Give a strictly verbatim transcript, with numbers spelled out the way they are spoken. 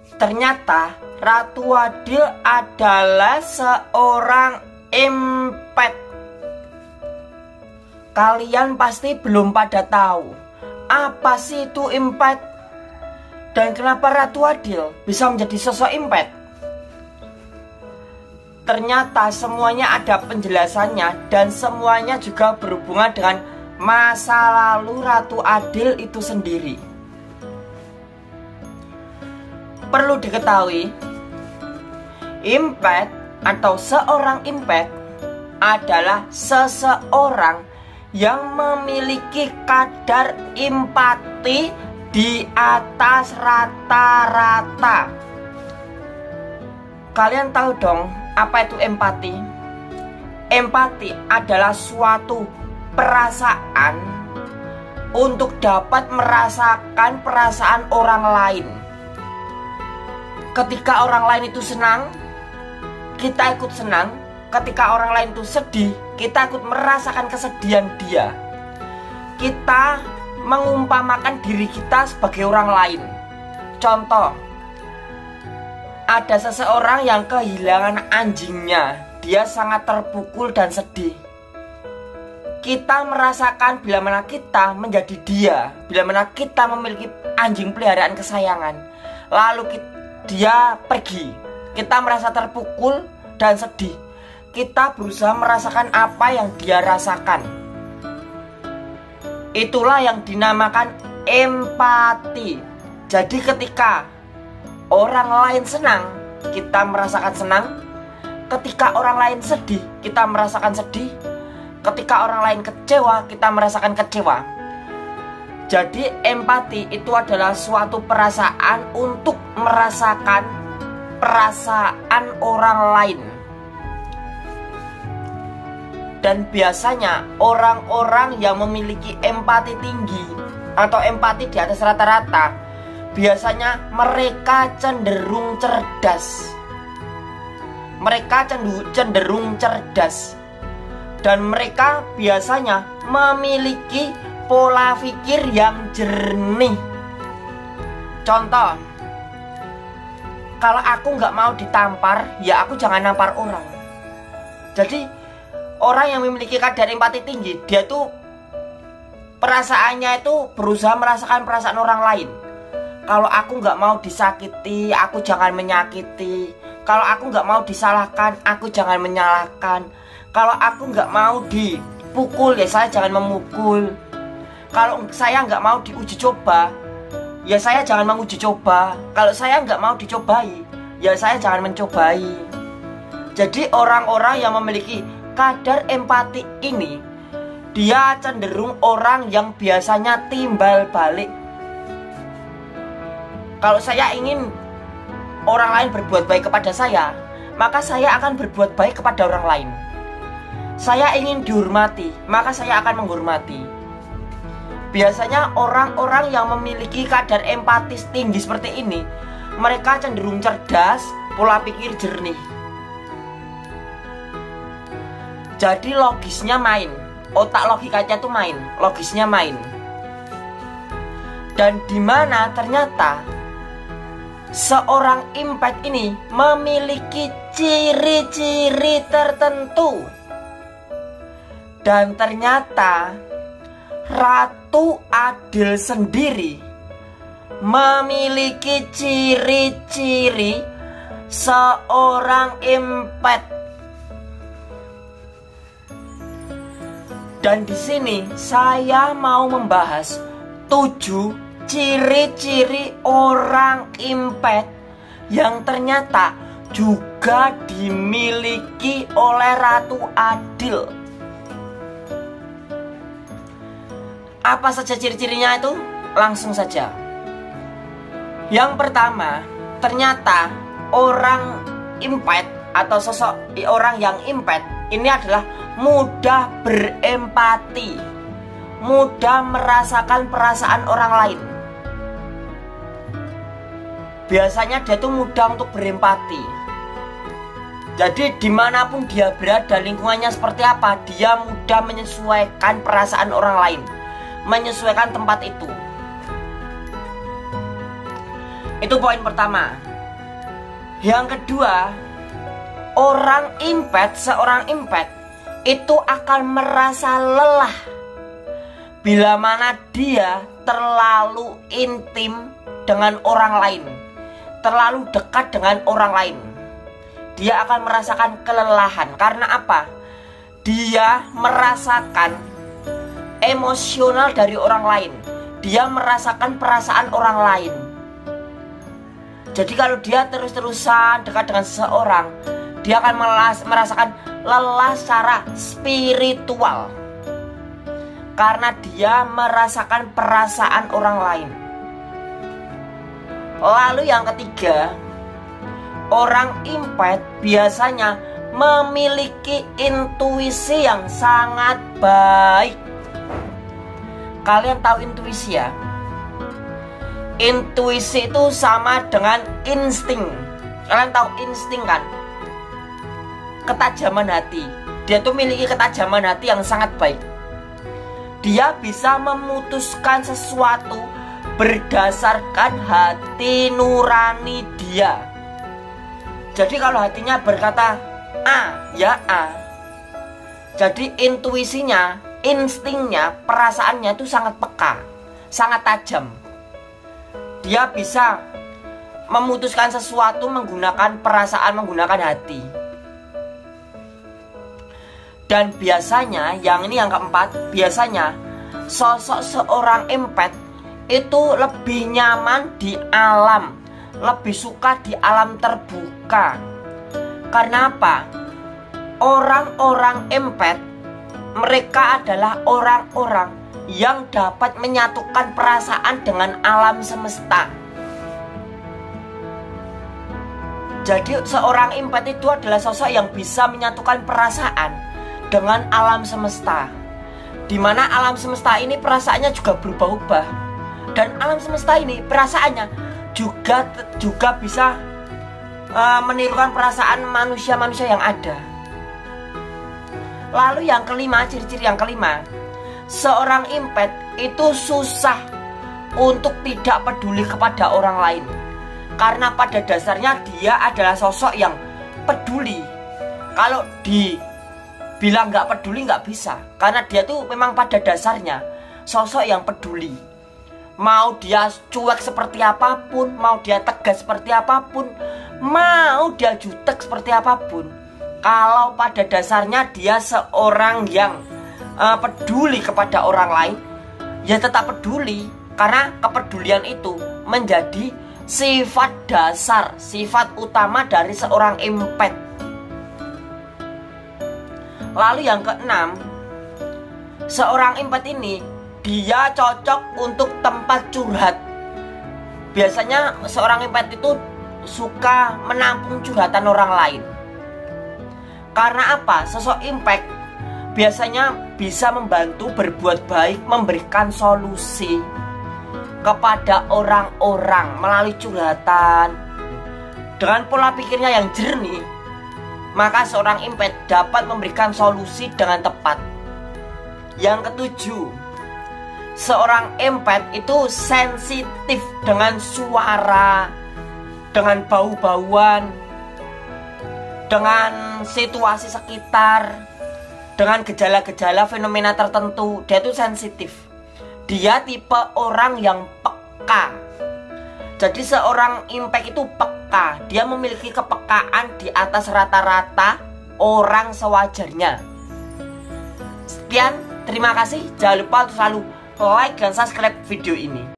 Ternyata Ratu Adil adalah seorang impet. Kalian pasti belum pada tahu apa sih itu impet dan kenapa Ratu Adil bisa menjadi sosok impet. Ternyata semuanya ada penjelasannya dan semuanya juga berhubungan dengan masa lalu Ratu Adil itu sendiri. Perlu diketahui, impet atau seorang impet adalah seseorang yang memiliki kadar empati di atas rata-rata. Kalian tahu dong apa itu empati? Empati adalah suatu perasaan untuk dapat merasakan perasaan orang lain. Ketika orang lain itu senang, kita ikut senang. Ketika orang lain itu sedih, kita ikut merasakan kesedihan dia. Kita mengumpamakan diri kita sebagai orang lain. Contoh, ada seseorang yang kehilangan anjingnya. Dia sangat terpukul dan sedih. Kita merasakan bila mana kita menjadi dia, bila mana kita memiliki anjing peliharaan kesayangan, lalu kita, dia pergi. Kita merasa terpukul dan sedih. Kita berusaha merasakan apa yang dia rasakan. Itulah yang dinamakan empati. Jadi ketika orang lain senang, kita merasakan senang. Ketika orang lain sedih, kita merasakan sedih. Ketika orang lain kecewa, kita merasakan kecewa. Jadi empati itu adalah suatu perasaan untuk merasakan perasaan orang lain. Dan biasanya orang-orang yang memiliki empati tinggi atau empati di atas rata-rata, biasanya mereka cenderung cerdas. Mereka cenderung cerdas. Dan mereka biasanya memiliki pola pikir yang jernih. Contoh, kalau aku nggak mau ditampar, ya aku jangan nampar orang. Jadi orang yang memiliki kadar empati tinggi, dia tuh perasaannya itu berusaha merasakan perasaan orang lain. Kalau aku nggak mau disakiti, aku jangan menyakiti. Kalau aku nggak mau disalahkan, aku jangan menyalahkan. Kalau aku nggak mau dipukul, ya saya jangan memukul. Kalau saya nggak mau diuji coba, ya saya jangan menguji coba. Kalau saya nggak mau dicobai, ya saya jangan mencobai. Jadi orang-orang yang memiliki kadar empati ini, dia cenderung orang yang biasanya timbal balik. Kalau saya ingin orang lain berbuat baik kepada saya, maka saya akan berbuat baik kepada orang lain. Saya ingin dihormati, maka saya akan menghormati. Biasanya orang-orang yang memiliki kadar empatis tinggi seperti ini, mereka cenderung cerdas, pola pikir jernih. Jadi logisnya main, otak logikanya tuh main, logisnya main. Dan dimana ternyata seorang impet ini memiliki ciri-ciri tertentu. Dan ternyata Ratu Adil sendiri memiliki ciri-ciri seorang impet. Dan di sini saya mau membahas tujuh ciri-ciri orang impet yang ternyata juga dimiliki oleh Ratu Adil. Apa saja ciri-cirinya itu? Langsung saja. Yang pertama, ternyata orang impet atau sosok orang yang impet ini adalah mudah berempati, mudah merasakan perasaan orang lain. Biasanya dia tuh mudah untuk berempati. Jadi dimanapun dia berada, lingkungannya seperti apa, dia mudah menyesuaikan perasaan orang lain, menyesuaikan tempat itu. Itu poin pertama. Yang kedua, orang impet, seorang impet itu akan merasa lelah bila mana dia terlalu intim dengan orang lain, terlalu dekat dengan orang lain. Dia akan merasakan kelelahan. Karena apa? Dia merasakan emosional dari orang lain. Dia merasakan perasaan orang lain. Jadi kalau dia terus-terusan dekat dengan seseorang, dia akan merasakan lelah secara spiritual. Karena dia merasakan perasaan orang lain. Lalu yang ketiga, orang impet biasanya memiliki intuisi yang sangat baik. Kalian tahu intuisi ya? Intuisi itu sama dengan insting. Kalian tahu insting kan? Ketajaman hati. Dia tuh memiliki ketajaman hati yang sangat baik. Dia bisa memutuskan sesuatu berdasarkan hati nurani dia. Jadi kalau hatinya berkata A, ya A. Jadi intuisinya, instingnya, perasaannya itu sangat peka, sangat tajam. Dia bisa memutuskan sesuatu menggunakan perasaan, menggunakan hati. Dan biasanya, yang ini yang keempat, biasanya sosok seorang impet itu lebih nyaman di alam, lebih suka di alam terbuka. Karena apa? Orang-orang impet, mereka adalah orang-orang yang dapat menyatukan perasaan dengan alam semesta. Jadi seorang impet itu adalah sosok yang bisa menyatukan perasaan dengan alam semesta, dimana alam semesta ini perasaannya juga berubah-ubah. Dan alam semesta ini perasaannya juga juga bisa uh, menirukan perasaan manusia-manusia yang ada. Lalu yang kelima, ciri-ciri yang kelima, seorang impet itu susah untuk tidak peduli kepada orang lain. Karena pada dasarnya dia adalah sosok yang peduli. Kalau dibilang nggak peduli nggak bisa, karena dia tuh memang pada dasarnya sosok yang peduli. Mau dia cuek seperti apapun, mau dia tegas seperti apapun, mau dia jutek seperti apapun, kalau pada dasarnya dia seorang yang uh, peduli kepada orang lain, ya tetap peduli. Karena kepedulian itu menjadi sifat dasar, sifat utama dari seorang impet. Lalu yang keenam, seorang impet ini dia cocok untuk tempat curhat. Biasanya seorang impet itu suka menampung curhatan orang lain. Karena apa? Sosok impet biasanya bisa membantu berbuat baik, memberikan solusi kepada orang-orang melalui curhatan. Dengan pola pikirnya yang jernih, maka seorang impet dapat memberikan solusi dengan tepat. Yang ketujuh, seorang impet itu sensitif dengan suara, dengan bau-bauan, dengan situasi sekitar, dengan gejala-gejala fenomena tertentu. Dia itu sensitif. Dia tipe orang yang peka. Jadi seorang impet itu peka. Dia memiliki kepekaan di atas rata-rata orang sewajarnya. Sekian, terima kasih. Jangan lupa untuk selalu like dan subscribe video ini.